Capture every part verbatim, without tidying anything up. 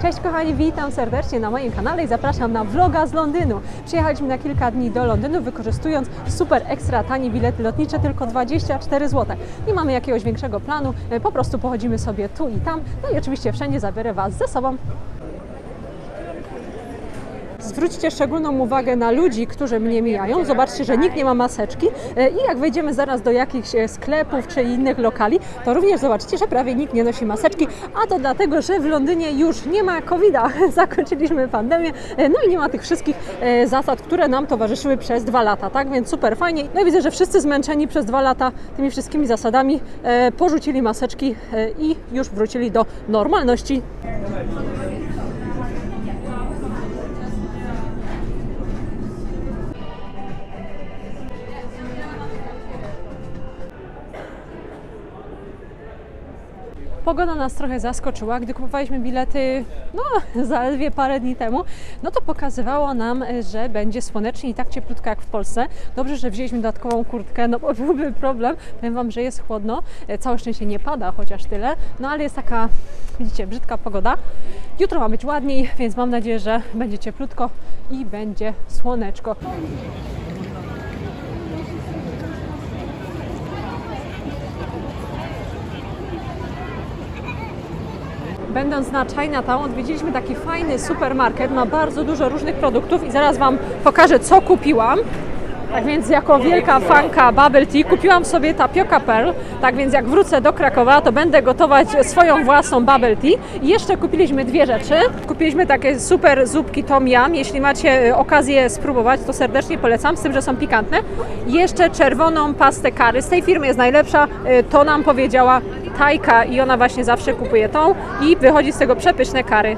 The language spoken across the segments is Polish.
Cześć kochani, witam serdecznie na moim kanale i zapraszam na vloga z Londynu. Przyjechaliśmy na kilka dni do Londynu, wykorzystując super ekstra tanie bilety lotnicze, tylko dwadzieścia cztery złote. Nie mamy jakiegoś większego planu, po prostu pochodzimy sobie tu i tam, no i oczywiście wszędzie zabiorę Was ze sobą. Zwróćcie szczególną uwagę na ludzi, którzy mnie mijają. Zobaczcie, że nikt nie ma maseczki i jak wejdziemy zaraz do jakichś sklepów czy innych lokali, to również zobaczycie, że prawie nikt nie nosi maseczki, a to dlatego, że w Londynie już nie ma kowida. Zakończyliśmy pandemię, no i nie ma tych wszystkich zasad, które nam towarzyszyły przez dwa lata, tak? Więc super fajnie. No i widzę, że wszyscy zmęczeni przez dwa lata tymi wszystkimi zasadami porzucili maseczki i już wrócili do normalności. Pogoda nas trochę zaskoczyła, gdy kupowaliśmy bilety no, zaledwie parę dni temu, no to pokazywało nam, że będzie słonecznie i tak cieplutko jak w Polsce. Dobrze, że wzięliśmy dodatkową kurtkę, no bo byłby problem. Powiem Wam, że jest chłodno, całe szczęście nie pada, chociaż tyle, no ale jest taka, widzicie, brzydka pogoda. Jutro ma być ładniej, więc mam nadzieję, że będzie cieplutko i będzie słoneczko. Będąc na Chinatown, odwiedziliśmy taki fajny supermarket, ma bardzo dużo różnych produktów i zaraz Wam pokażę, co kupiłam. Tak więc jako wielka fanka bubble tea kupiłam sobie tapioca pearl, tak więc jak wrócę do Krakowa, to będę gotować swoją własną bubble tea. I jeszcze kupiliśmy dwie rzeczy. Kupiliśmy takie super zupki tom yum, jeśli macie okazję spróbować, to serdecznie polecam, z tym, że są pikantne. I jeszcze czerwoną pastę curry, z tej firmy jest najlepsza, to nam powiedziała Tajka i ona właśnie zawsze kupuje tą i wychodzi z tego przepyszne curry.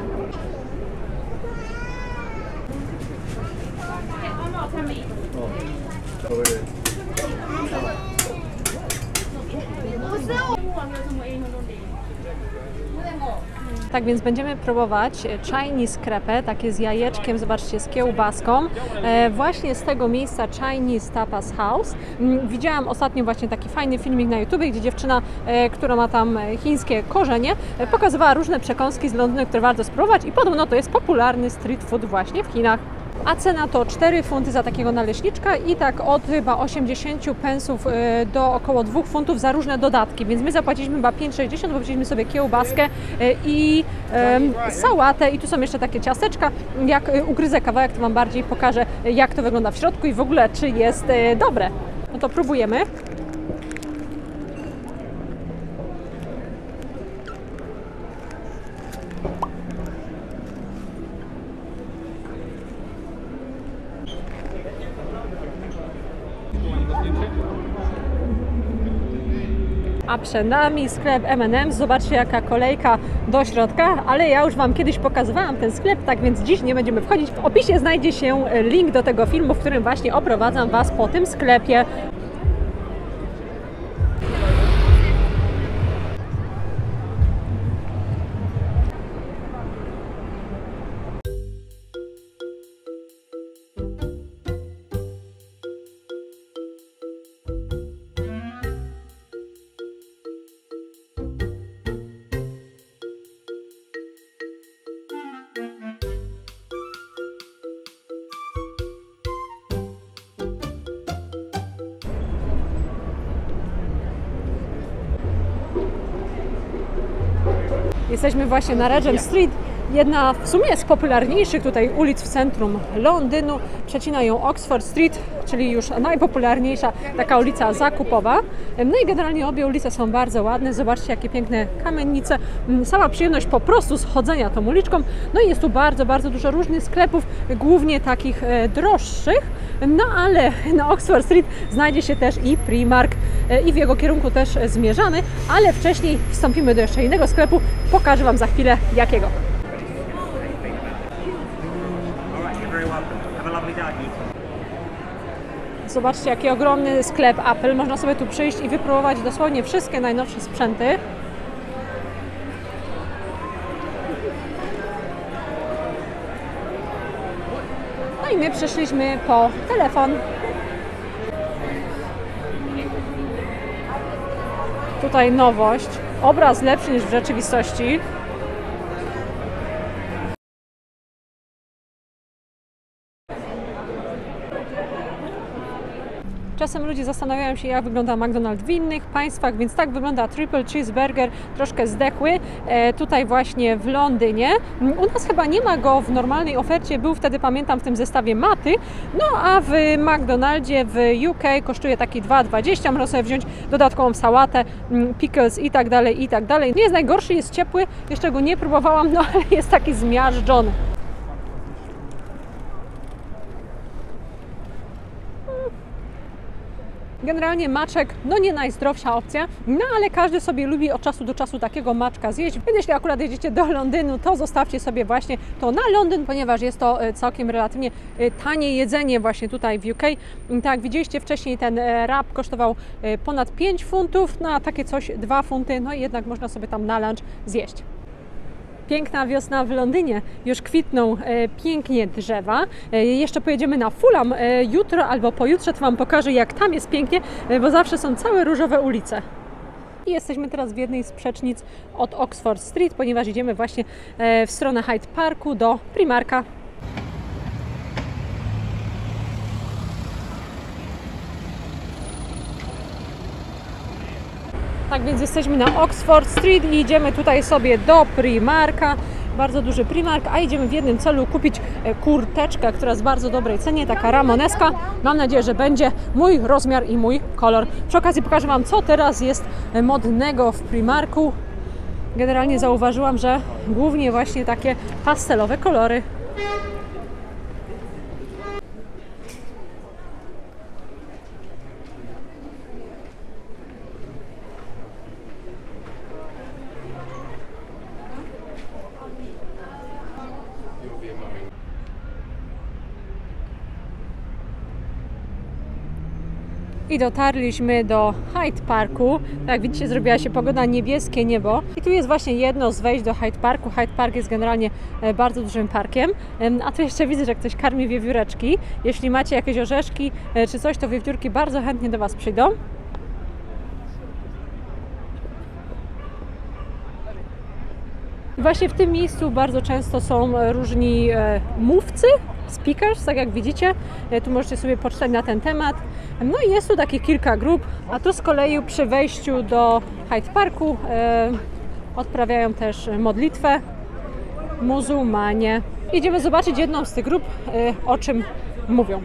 Tak więc będziemy próbować Chinese crepe, takie z jajeczkiem, zobaczcie, z kiełbaską, e, właśnie z tego miejsca Chinese Tapas House. Widziałam ostatnio właśnie taki fajny filmik na YouTube, gdzie dziewczyna, e, która ma tam chińskie korzenie, e, pokazywała różne przekąski z Londynu, które warto spróbować i podobno to jest popularny street food właśnie w Chinach. A cena to cztery funty za takiego naleśniczka i tak od chyba osiemdziesięciu pensów do około dwóch funtów za różne dodatki, więc my zapłaciliśmy chyba pięć sześćdziesiąt, bo wzięliśmy sobie kiełbaskę i um, sałatę i tu są jeszcze takie ciasteczka. Jak ugryzę kawałek, to Wam bardziej pokażę, jak to wygląda w środku i w ogóle, czy jest dobre. No to próbujemy. A przed nami sklep M and M's. Zobaczcie, jaka kolejka do środka, ale ja już Wam kiedyś pokazywałam ten sklep, tak więc dziś nie będziemy wchodzić. W opisie znajdzie się link do tego filmu, w którym właśnie oprowadzam Was po tym sklepie. Jesteśmy właśnie na Regent Street, jedna w sumie z popularniejszych tutaj ulic w centrum Londynu. Przecina ją Oxford Street, czyli już najpopularniejsza taka ulica zakupowa. No i generalnie obie ulice są bardzo ładne. Zobaczcie, jakie piękne kamienice. Sama przyjemność po prostu schodzenia tą uliczką. No i jest tu bardzo, bardzo dużo różnych sklepów, głównie takich droższych. No ale na Oxford Street znajdzie się też i Primark i w jego kierunku też zmierzamy, ale wcześniej wstąpimy do jeszcze innego sklepu. Pokażę Wam za chwilę jakiego. Zobaczcie, jaki ogromny sklep Apple. Można sobie tu przyjść i wypróbować dosłownie wszystkie najnowsze sprzęty. No i my przyszliśmy po telefon. Tutaj nowość. Obraz lepszy niż w rzeczywistości. Czasem ludzie zastanawiają się, jak wygląda McDonald's w innych państwach, więc tak wygląda Triple Cheeseburger, troszkę zdechły, e, tutaj właśnie w Londynie. U nas chyba nie ma go w normalnej ofercie, był wtedy, pamiętam, w tym zestawie maty, no a w McDonaldzie w U K kosztuje taki dwa dwadzieścia, można sobie wziąć dodatkową sałatę, pickles i tak dalej, i tak dalej. Nie jest najgorszy, jest ciepły, jeszcze go nie próbowałam, no ale jest taki zmiażdżony. Generalnie maczek, no nie najzdrowsza opcja, no ale każdy sobie lubi od czasu do czasu takiego maczka zjeść, więc jeśli akurat jedziecie do Londynu, to zostawcie sobie właśnie to na Londyn, ponieważ jest to całkiem relatywnie tanie jedzenie właśnie tutaj w U K. Tak jak widzieliście wcześniej, ten wrap kosztował ponad pięć funtów, no a takie coś dwa funty, no i jednak można sobie tam na lunch zjeść. Piękna wiosna w Londynie, już kwitną e, pięknie drzewa. E, jeszcze pojedziemy na Fulham e, jutro albo pojutrze, to Wam pokażę, jak tam jest pięknie, e, bo zawsze są całe różowe ulice. I jesteśmy teraz w jednej z przecznic od Oxford Street, ponieważ idziemy właśnie e, w stronę Hyde Parku do Primarka. Tak więc jesteśmy na Oxford Street i idziemy tutaj sobie do Primarka. Bardzo duży Primark, a idziemy w jednym celu kupić kurteczkę, która jest w bardzo dobrej cenie, taka ramoneska. Mam nadzieję, że będzie mój rozmiar i mój kolor. Przy okazji pokażę Wam, co teraz jest modnego w Primarku. Generalnie zauważyłam, że głównie właśnie takie pastelowe kolory. I dotarliśmy do Hyde Parku. Tak jak widzicie, zrobiła się pogoda, niebieskie niebo. I tu jest właśnie jedno z wejść do Hyde Parku. Hyde Park jest generalnie bardzo dużym parkiem. A tu jeszcze widzę, że ktoś karmi wiewióreczki. Jeśli macie jakieś orzeszki czy coś, to wiewiórki bardzo chętnie do Was przyjdą. I właśnie w tym miejscu bardzo często są różni mówcy, speakers, tak jak widzicie. Tu możecie sobie poczytać na ten temat. No i jest tu takich kilka grup, a tu z kolei przy wejściu do Hyde Parku e, odprawiają też modlitwę muzułmanie. Idziemy zobaczyć jedną z tych grup, e, o czym mówią.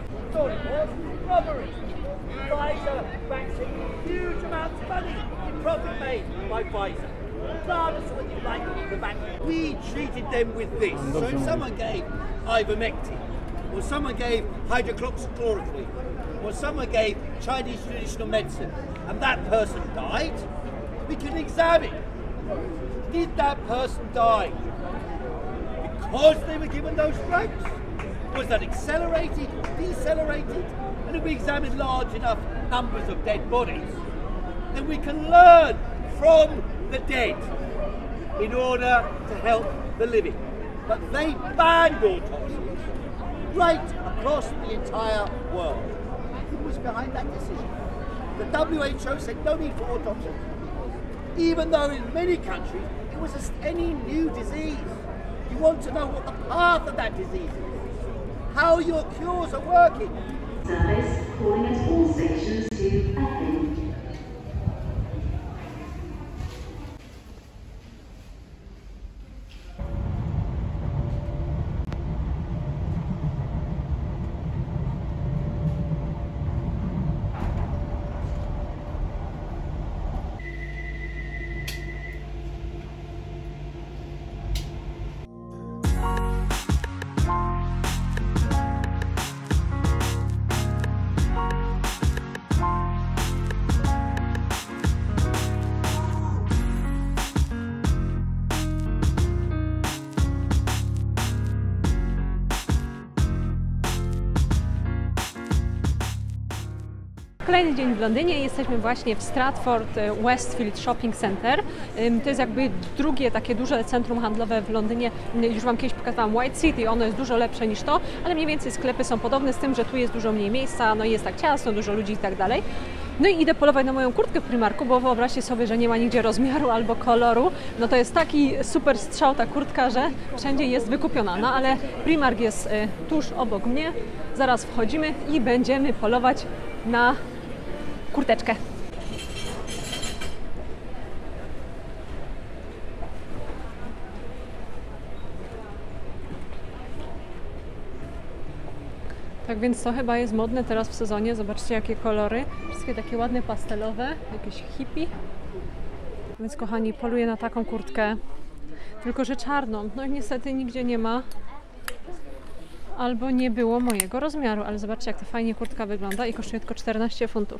We treated them with this. So if someone gave ivermectin, or someone gave hydroxychloroquine, or someone gave Chinese traditional medicine, and that person died, we can examine, did that person die because they were given those drugs? Was that accelerated, decelerated? And if we examine large enough numbers of dead bodies, then we can learn from the dead in order to help the living. But they banned autopsies right across the entire world. Who was behind that decision? The W H O said no need for autopsy, even though in many countries it was just any new disease. You want to know what the path of that disease is, how your cures are working. Service calling at all stations to Epping. Kolejny dzień w Londynie, jesteśmy właśnie w Stratford Westfield Shopping Center. To jest jakby drugie takie duże centrum handlowe w Londynie. Już Wam kiedyś pokazałam White City, ono jest dużo lepsze niż to, ale mniej więcej sklepy są podobne, z tym, że tu jest dużo mniej miejsca, no jest tak ciasno, dużo ludzi i tak dalej. No i idę polować na moją kurtkę w Primarku, bo wyobraźcie sobie, że nie ma nigdzie rozmiaru albo koloru. No to jest taki super strzał ta kurtka, że wszędzie jest wykupiona. No ale Primark jest y, tuż obok mnie. Zaraz wchodzimy i będziemy polować na kurteczkę. Tak więc to chyba jest modne teraz w sezonie. Zobaczcie jakie kolory. Wszystkie takie ładne pastelowe, jakieś hippie. Więc kochani, poluję na taką kurtkę. Tylko że czarną. No i niestety nigdzie nie ma. Albo nie było mojego rozmiaru. Ale zobaczcie jak to fajnie kurtka wygląda i kosztuje tylko czternaście funtów.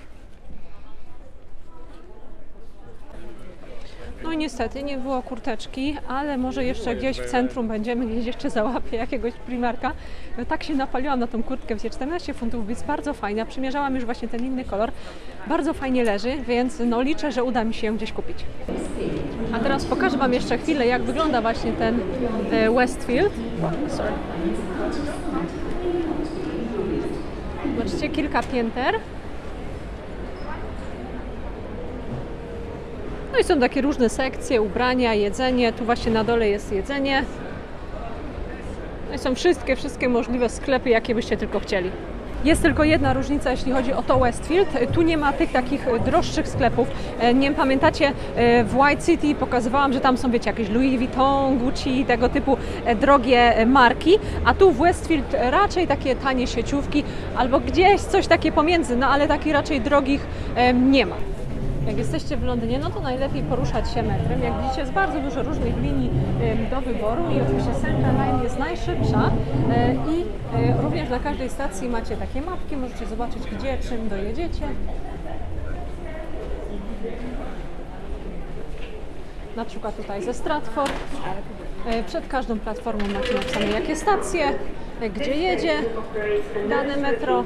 No i niestety nie było kurteczki, ale może jeszcze gdzieś w centrum będziemy, gdzieś jeszcze załapię jakiegoś Primarka. No, tak się napaliłam na tą kurtkę, wiecie, czternaście funtów, jest bardzo fajna. Przymierzałam już właśnie ten inny kolor. Bardzo fajnie leży, więc no liczę, że uda mi się ją gdzieś kupić. A teraz pokażę Wam jeszcze chwilę, jak wygląda właśnie ten e, Westfield. Sorry. Zobaczcie, kilka pięter. No i są takie różne sekcje, ubrania, jedzenie. Tu właśnie na dole jest jedzenie. No i są wszystkie, wszystkie możliwe sklepy, jakie byście tylko chcieli. Jest tylko jedna różnica, jeśli chodzi o to Westfield. Tu nie ma tych takich droższych sklepów. Nie wiem, pamiętacie, w White City pokazywałam, że tam są, wiecie, jakieś Louis Vuitton, Gucci, tego typu drogie marki. A tu w Westfield raczej takie tanie sieciówki albo gdzieś coś takie pomiędzy, no ale takich raczej drogich nie ma. Jak jesteście w Londynie, no to najlepiej poruszać się metrem. Jak widzicie, jest bardzo dużo różnych linii do wyboru i oczywiście Central Line jest najszybsza i również na każdej stacji macie takie mapki, możecie zobaczyć gdzie, czym dojedziecie. Na przykład tutaj ze Stratford. Przed każdą platformą macie napisane jakie stacje, gdzie jedzie dane metro.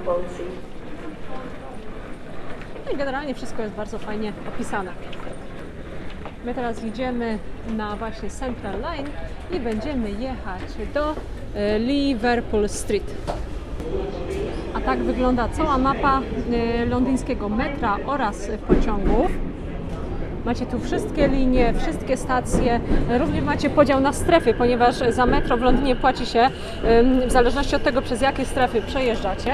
No i generalnie wszystko jest bardzo fajnie opisane. My teraz idziemy na właśnie Central Line i będziemy jechać do Liverpool Street. A tak wygląda cała mapa londyńskiego metra oraz pociągów. Macie tu wszystkie linie, wszystkie stacje, również macie podział na strefy, ponieważ za metro w Londynie płaci się w zależności od tego, przez jakie strefy przejeżdżacie.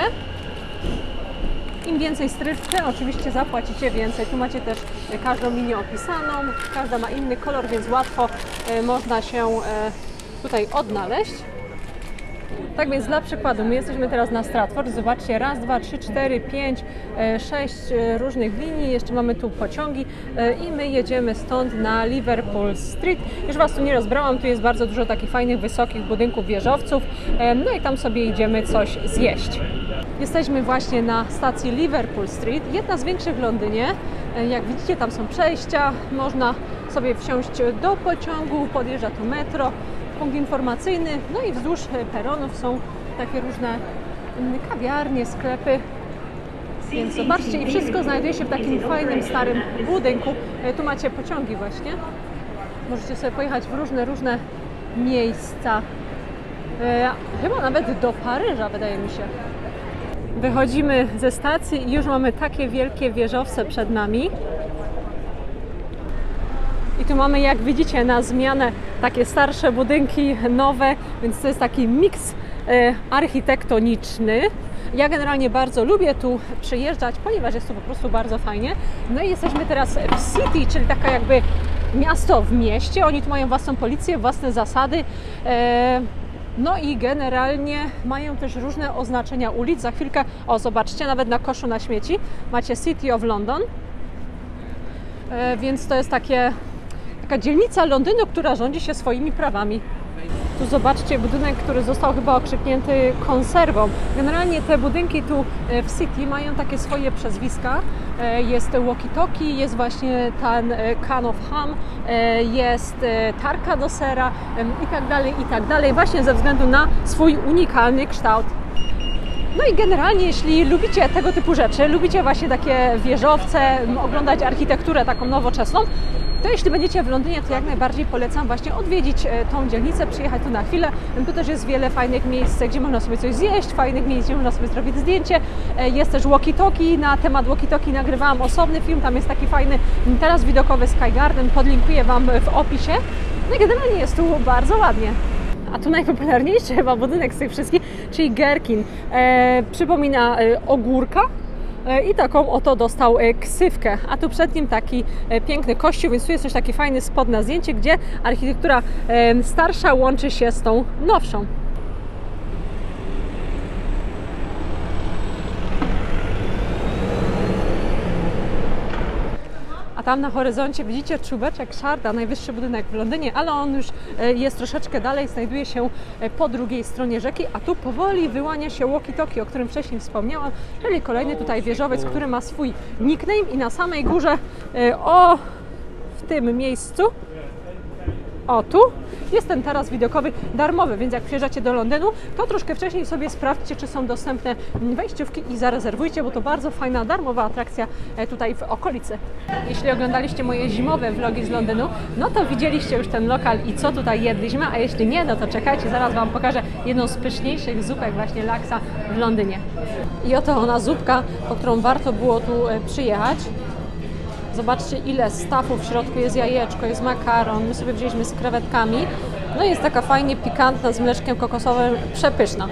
Im więcej stref, tym oczywiście zapłacicie więcej. Tu macie też każdą linię opisaną, każda ma inny kolor, więc łatwo można się tutaj odnaleźć. Tak więc dla przykładu, my jesteśmy teraz na Stratford, zobaczcie, raz, dwa, trzy, cztery, pięć, sześć różnych linii, jeszcze mamy tu pociągi i my jedziemy stąd na Liverpool Street. Już Was tu nie rozbrałam, tu jest bardzo dużo takich fajnych, wysokich budynków, wieżowców, no i tam sobie idziemy coś zjeść. Jesteśmy właśnie na stacji Liverpool Street, jedna z większych w Londynie. Jak widzicie, tam są przejścia, można sobie wsiąść do pociągu, podjeżdża tu metro, punkt informacyjny, no i wzdłuż peronów są takie różne kawiarnie, sklepy. Więc zobaczcie, i wszystko znajduje się w takim fajnym, starym budynku. Tu macie pociągi właśnie. Możecie sobie pojechać w różne, różne miejsca. Chyba nawet do Paryża, wydaje mi się. Wychodzimy ze stacji i już mamy takie wielkie wieżowce przed nami. I tu mamy, jak widzicie, na zmianę takie starsze budynki, nowe, więc to jest taki miks e, architektoniczny. Ja generalnie bardzo lubię tu przyjeżdżać, ponieważ jest tu po prostu bardzo fajnie. No i jesteśmy teraz w City, czyli taka jakby miasto w mieście. Oni tu mają własną policję, własne zasady. E, No i generalnie mają też różne oznaczenia ulic. Za chwilkę, o zobaczcie, nawet na koszu na śmieci macie City of London. E, więc to jest takie, taka dzielnica Londynu, która rządzi się swoimi prawami. Tu zobaczcie budynek, który został chyba okrzyknięty konserwą. Generalnie te budynki tu w City mają takie swoje przezwiska. Jest walkie-talkie, jest właśnie ten can of ham, jest tarka do sera i tak dalej, i tak dalej, właśnie ze względu na swój unikalny kształt. No i generalnie, jeśli lubicie tego typu rzeczy, lubicie właśnie takie wieżowce, oglądać architekturę taką nowoczesną, to jeśli będziecie w Londynie, to jak najbardziej polecam właśnie odwiedzić tą dzielnicę, przyjechać tu na chwilę. Tu też jest wiele fajnych miejsc, gdzie można sobie coś zjeść, fajnych miejsc, gdzie można sobie zrobić zdjęcie. Jest też walkie-talkie, na temat walkie-talkie nagrywałam osobny film, tam jest taki fajny teraz widokowy Sky Garden, podlinkuję Wam w opisie. No i generalnie jest tu bardzo ładnie. A tu najpopularniejszy chyba budynek z tych wszystkich, czyli Gherkin. E, przypomina e, ogórka. I taką oto dostał ksywkę, a tu przed nim taki piękny kościół, więc tu jest też taki fajny spot na zdjęcie, gdzie architektura starsza łączy się z tą nowszą. A tam na horyzoncie widzicie czubeczek Sharda, najwyższy budynek w Londynie, ale on już jest troszeczkę dalej, znajduje się po drugiej stronie rzeki, a tu powoli wyłania się walkie-talkie, o którym wcześniej wspomniałam, czyli kolejny tutaj wieżowiec, który ma swój nickname i na samej górze, o, w tym miejscu, o tu, jest ten taras widokowy darmowy, więc jak przyjeżdżacie do Londynu, to troszkę wcześniej sobie sprawdźcie, czy są dostępne wejściówki i zarezerwujcie, bo to bardzo fajna, darmowa atrakcja tutaj w okolicy. Jeśli oglądaliście moje zimowe vlogi z Londynu, no to widzieliście już ten lokal i co tutaj jedliśmy, a jeśli nie, no to czekajcie, zaraz Wam pokażę jedną z pyszniejszych zupek właśnie laksa w Londynie. I oto ona zupka, po którą warto było tu przyjechać. Zobaczcie, ile stafu w środku, jest jajeczko, jest makaron, my sobie wzięliśmy z krewetkami. No i jest taka fajnie pikantna z mleczkiem kokosowym, przepyszna.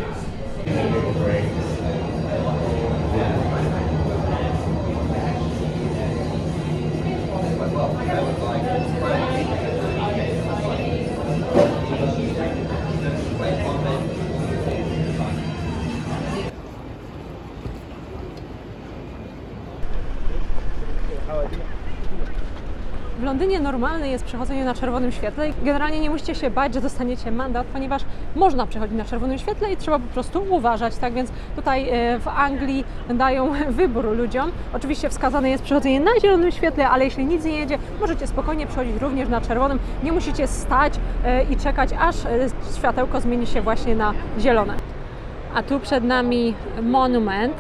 W Londynie normalne jest przechodzenie na czerwonym świetle i generalnie nie musicie się bać, że dostaniecie mandat, ponieważ można przechodzić na czerwonym świetle i trzeba po prostu uważać. Tak więc tutaj w Anglii dają wybór ludziom. Oczywiście wskazane jest przechodzenie na zielonym świetle, ale jeśli nic nie jedzie, możecie spokojnie przechodzić również na czerwonym. Nie musicie stać i czekać, aż światełko zmieni się właśnie na zielone. A tu przed nami monument.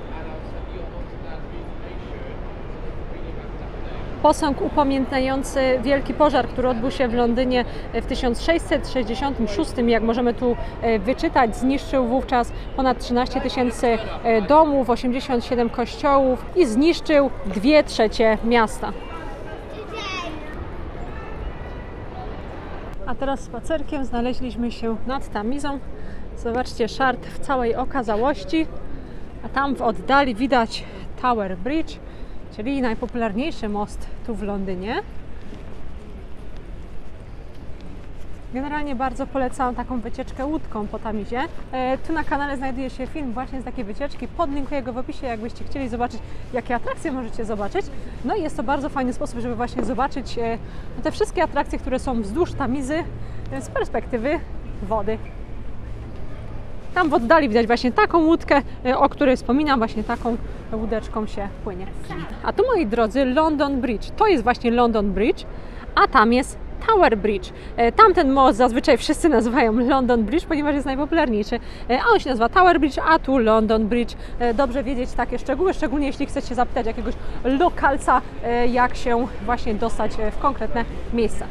Posąg upamiętniający wielki pożar, który odbył się w Londynie w tysiąc sześćset sześćdziesiątym szóstym. Jak możemy tu wyczytać, zniszczył wówczas ponad trzynaście tysięcy domów, osiemdziesiąt siedem kościołów i zniszczył dwie trzecie miasta. A teraz spacerkiem znaleźliśmy się nad Tamizą. Zobaczcie, Shard w całej okazałości, a tam w oddali widać Tower Bridge, czyli najpopularniejszy most tu w Londynie. Generalnie bardzo polecam taką wycieczkę łódką po Tamizie. E, tu na kanale znajduje się film właśnie z takiej wycieczki, podlinkuję go w opisie, jakbyście chcieli zobaczyć, jakie atrakcje możecie zobaczyć. No i jest to bardzo fajny sposób, żeby właśnie zobaczyć e, te wszystkie atrakcje, które są wzdłuż Tamizy e, z perspektywy wody. Tam w oddali widać właśnie taką łódkę, o której wspominam, właśnie taką łódeczką się płynie. A tu, moi drodzy, London Bridge. To jest właśnie London Bridge, a tam jest Tower Bridge. Tamten most zazwyczaj wszyscy nazywają London Bridge, ponieważ jest najpopularniejszy, a on się nazywa Tower Bridge, a tu London Bridge. Dobrze wiedzieć takie szczegóły, szczególnie jeśli chcecie zapytać jakiegoś lokalca, jak się właśnie dostać w konkretne miejsca.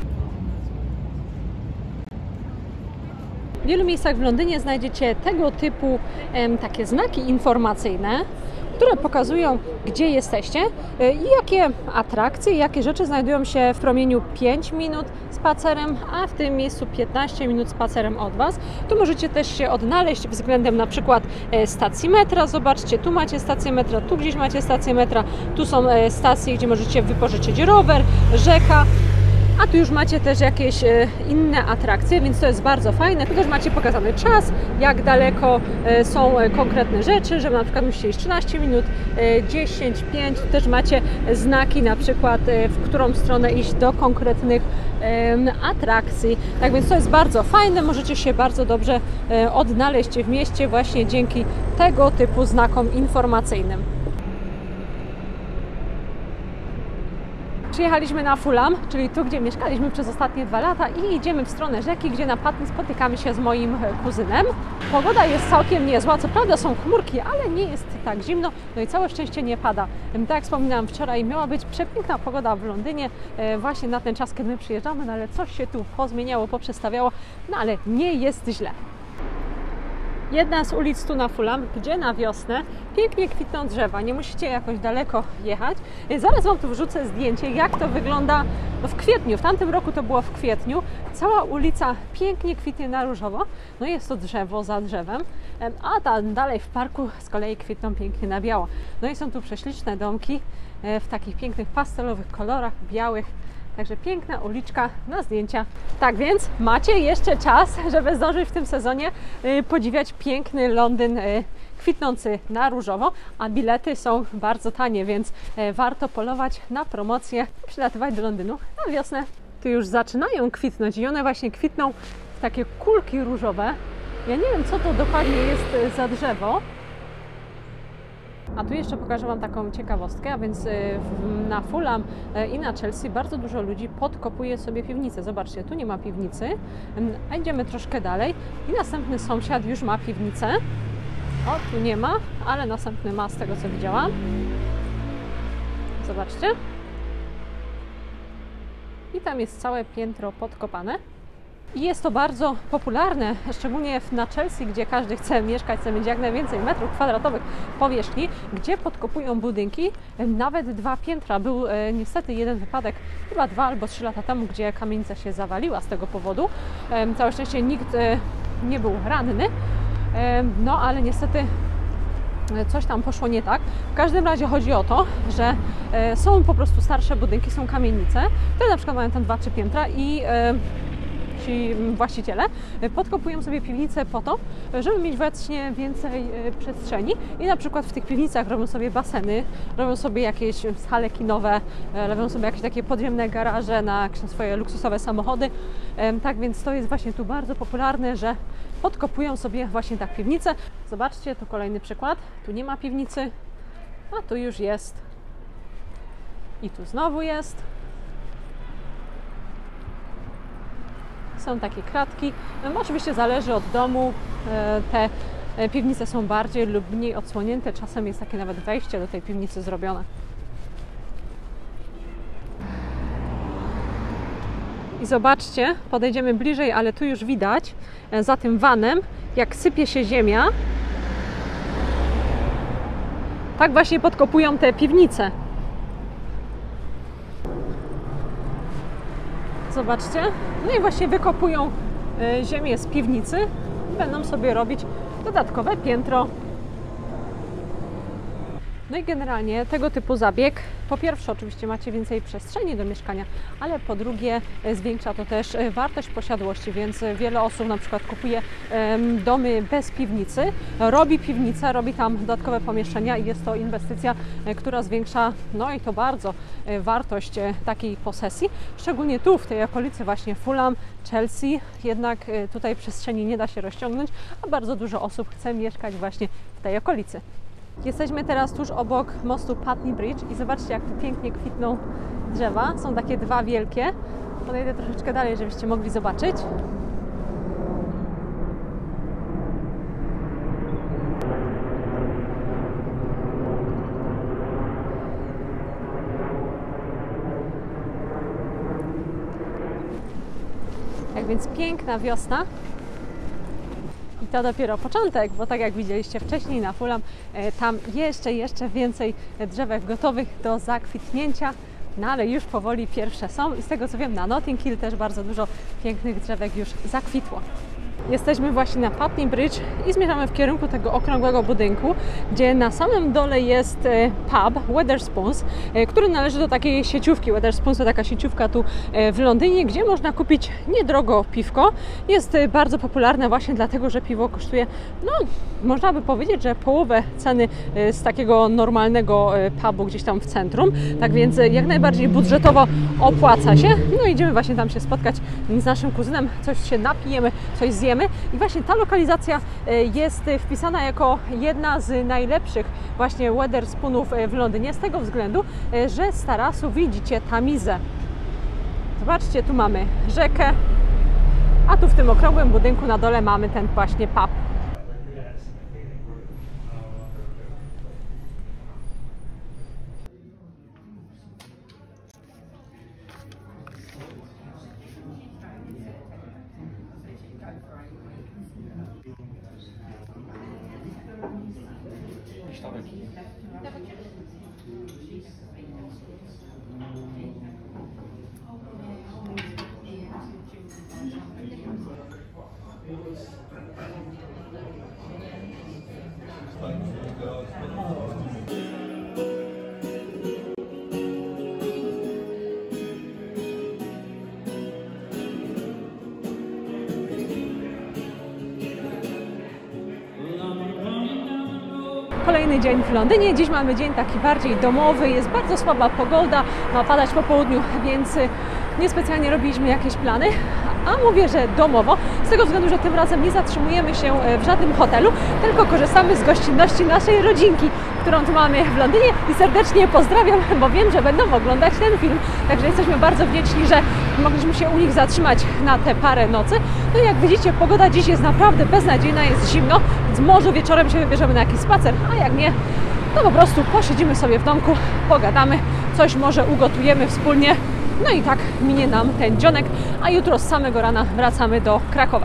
W wielu miejscach w Londynie znajdziecie tego typu em, takie znaki informacyjne, które pokazują, gdzie jesteście i jakie atrakcje, jakie rzeczy znajdują się w promieniu pięć minut spacerem, a w tym miejscu piętnaście minut spacerem od Was. Tu możecie też się odnaleźć względem na przykład stacji metra. Zobaczcie, tu macie stację metra, tu gdzieś macie stację metra, tu są stacje, gdzie możecie wypożyczyć rower, rzeka. A tu już macie też jakieś inne atrakcje, więc to jest bardzo fajne. Tu też macie pokazany czas, jak daleko są konkretne rzeczy, że na przykład musicie iść trzynaście minut, dziesięć, pięć. Tu też macie znaki, na przykład w którą stronę iść do konkretnych atrakcji. Tak więc to jest bardzo fajne, możecie się bardzo dobrze odnaleźć w mieście właśnie dzięki tego typu znakom informacyjnym. Przyjechaliśmy na Fulham, czyli tu, gdzie mieszkaliśmy przez ostatnie dwa lata i idziemy w stronę rzeki, gdzie na Putney spotykamy się z moim kuzynem. Pogoda jest całkiem niezła, co prawda są chmurki, ale nie jest tak zimno, no i całe szczęście nie pada. Tak jak wspominałam wczoraj, miała być przepiękna pogoda w Londynie właśnie na ten czas, kiedy my przyjeżdżamy, no ale coś się tu pozmieniało, poprzestawiało, no ale nie jest źle. Jedna z ulic tu na Fulham, gdzie na wiosnę pięknie kwitną drzewa, nie musicie jakoś daleko jechać. Zaraz Wam tu wrzucę zdjęcie, jak to wygląda w kwietniu. W tamtym roku to było w kwietniu. Cała ulica pięknie kwitnie na różowo, no jest to drzewo za drzewem, a tam dalej w parku z kolei kwitną pięknie na biało. No i są tu prześliczne domki w takich pięknych pastelowych kolorach, białych. Także piękna uliczka na zdjęcia. Tak więc macie jeszcze czas, żeby zdążyć w tym sezonie y, podziwiać piękny Londyn y, kwitnący na różowo, a bilety są bardzo tanie, więc y, warto polować na promocję, przylatywać do Londynu na wiosnę. Tu już zaczynają kwitnąć i one właśnie kwitną w takie kulki różowe. Ja nie wiem, co to dokładnie jest za drzewo. A tu jeszcze pokażę Wam taką ciekawostkę, a więc na Fulham i na Chelsea bardzo dużo ludzi podkopuje sobie piwnicę. Zobaczcie, tu nie ma piwnicy, a idziemy troszkę dalej i następny sąsiad już ma piwnicę. O, tu nie ma, ale następny ma, z tego co widziałam. Zobaczcie. I tam jest całe piętro podkopane. I jest to bardzo popularne, szczególnie na Chelsea, gdzie każdy chce mieszkać, chce mieć jak najwięcej metrów kwadratowych powierzchni, gdzie podkopują budynki, nawet dwa piętra. Był e, niestety jeden wypadek, chyba dwa albo trzy lata temu, gdzie kamienica się zawaliła z tego powodu. E, całe szczęście nikt e, nie był ranny, e, no ale niestety coś tam poszło nie tak. W każdym razie chodzi o to, że e, są po prostu starsze budynki, są kamienice, które na przykład mają tam dwa, trzy piętra i e, ci właściciele podkopują sobie piwnice po to, żeby mieć właśnie więcej przestrzeni i na przykład w tych piwnicach robią sobie baseny, robią sobie jakieś hale kinowe, robią sobie jakieś takie podziemne garaże na swoje luksusowe samochody. Tak więc to jest właśnie tu bardzo popularne, że podkopują sobie właśnie tak piwnice. Zobaczcie, tu kolejny przykład. Tu nie ma piwnicy, a tu już jest. I tu znowu jest. Są takie kratki. Oczywiście zależy od domu. Te piwnice są bardziej lub mniej odsłonięte. Czasem jest takie nawet wejście do tej piwnicy zrobione. I zobaczcie, podejdziemy bliżej, ale tu już widać za tym vanem, jak sypie się ziemia. Tak właśnie podkopują te piwnice. Zobaczcie, no i właśnie wykopują ziemię z piwnicy i będą sobie robić dodatkowe piętro. No i generalnie tego typu zabieg, po pierwsze oczywiście macie więcej przestrzeni do mieszkania, ale po drugie zwiększa to też wartość posiadłości, więc wiele osób na przykład kupuje domy bez piwnicy, robi piwnicę, robi tam dodatkowe pomieszczenia i jest to inwestycja, która zwiększa, no i to bardzo, wartość takiej posesji, szczególnie tu w tej okolicy właśnie Fulham, Chelsea, jednak tutaj przestrzeni nie da się rozciągnąć, a bardzo dużo osób chce mieszkać właśnie w tej okolicy. Jesteśmy teraz tuż obok mostu Putney Bridge i zobaczcie, jak tu pięknie kwitną drzewa. Są takie dwa wielkie. Podejdę troszeczkę dalej, żebyście mogli zobaczyć. Tak więc piękna wiosna. I to dopiero początek, bo tak jak widzieliście wcześniej na Fulham, tam jeszcze, jeszcze więcej drzewek gotowych do zakwitnięcia, no ale już powoli pierwsze są i z tego co wiem na Notting Hill też bardzo dużo pięknych drzewek już zakwitło. Jesteśmy właśnie na Putney Bridge i zmierzamy w kierunku tego okrągłego budynku, gdzie na samym dole jest pub Wetherspoons, który należy do takiej sieciówki. Wetherspoons to taka sieciówka tu w Londynie, gdzie można kupić niedrogo piwko. Jest bardzo popularne właśnie dlatego, że piwo kosztuje, no można by powiedzieć, że połowę ceny z takiego normalnego pubu gdzieś tam w centrum. Tak więc jak najbardziej budżetowo opłaca się. No idziemy właśnie tam się spotkać z naszym kuzynem, coś się napijemy, coś zjemy. dodajemy. I właśnie ta lokalizacja jest wpisana jako jedna z najlepszych właśnie Wetherspoonów w Londynie z tego względu, że z tarasu widzicie Tamizę. Zobaczcie, tu mamy rzekę, a tu w tym okrągłym budynku na dole mamy ten właśnie pub. Kolejny dzień w Londynie. Dziś mamy dzień taki bardziej domowy, jest bardzo słaba pogoda, ma padać po południu, więc niespecjalnie robiliśmy jakieś plany. A mówię, że domowo, z tego względu, że tym razem nie zatrzymujemy się w żadnym hotelu, tylko korzystamy z gościnności naszej rodzinki, którą tu mamy w Londynie i serdecznie pozdrawiam, bo wiem, że będą oglądać ten film. Także jesteśmy bardzo wdzięczni, że mogliśmy się u nich zatrzymać na te parę nocy. No i jak widzicie, pogoda dziś jest naprawdę beznadziejna, jest zimno, więc może wieczorem się wybierzemy na jakiś spacer, a jak nie, to po prostu posiedzimy sobie w domku, pogadamy, coś może ugotujemy wspólnie. No i tak minie nam ten dzionek, a jutro z samego rana wracamy do Krakowa.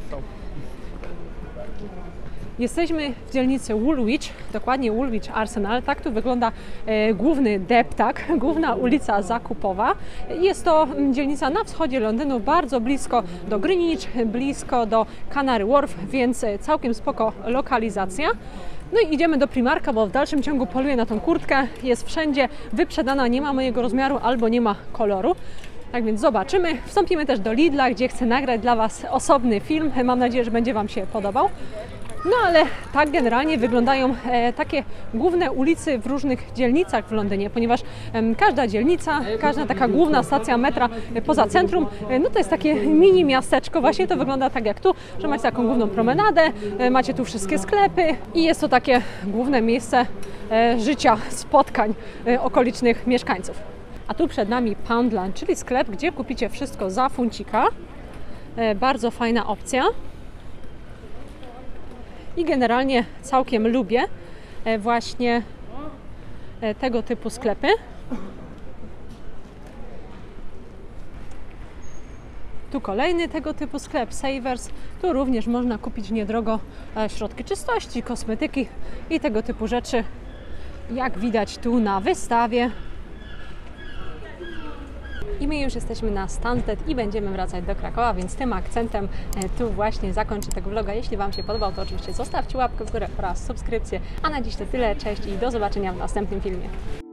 Jesteśmy w dzielnicy Woolwich, dokładnie Woolwich Arsenal. Tak tu wygląda e, główny deptak, główna ulica zakupowa. Jest to dzielnica na wschodzie Londynu, bardzo blisko do Greenwich, blisko do Canary Wharf, więc całkiem spoko lokalizacja. No i idziemy do Primarka, bo w dalszym ciągu poluję na tą kurtkę. Jest wszędzie wyprzedana, nie ma mojego rozmiaru albo nie ma koloru. Tak więc zobaczymy. Wstąpimy też do Lidla, gdzie chcę nagrać dla Was osobny film. Mam nadzieję, że będzie Wam się podobał. No ale tak generalnie wyglądają e, takie główne ulicy w różnych dzielnicach w Londynie, ponieważ e, każda dzielnica, każda taka główna stacja metra e, poza centrum, e, no to jest takie mini miasteczko. Właśnie to wygląda tak jak tu, że macie taką główną promenadę, e, macie tu wszystkie sklepy i jest to takie główne miejsce e, życia, spotkań e, okolicznych mieszkańców. A tu przed nami Poundland, czyli sklep, gdzie kupicie wszystko za funcika. E, bardzo fajna opcja. I generalnie całkiem lubię właśnie tego typu sklepy. Tu kolejny tego typu sklep, Savers. Tu również można kupić niedrogo środki czystości, kosmetyki i tego typu rzeczy, jak widać tu na wystawie. I my już jesteśmy na Stansted i będziemy wracać do Krakowa, więc tym akcentem tu właśnie zakończę tego vloga. Jeśli Wam się podobał, to oczywiście zostawcie łapkę w górę oraz subskrypcję. A na dziś to tyle, cześć i do zobaczenia w następnym filmie.